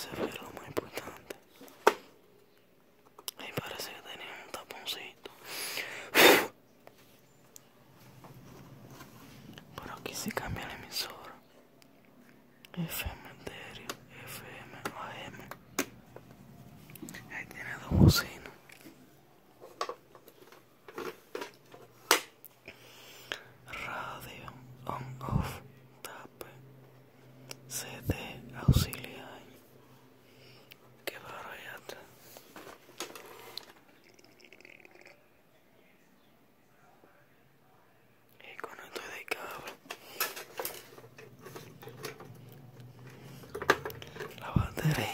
se ve lo más importante. Ahí parece que tenía un taponcito. Por aquí se cambia la emisora. FM estéreo, FM, AM. Ahí tiene dos bocinas. Radio, on, off, tape, CD, auxiliar. Qué barro hay atrás. Y con esto de cable. La batería.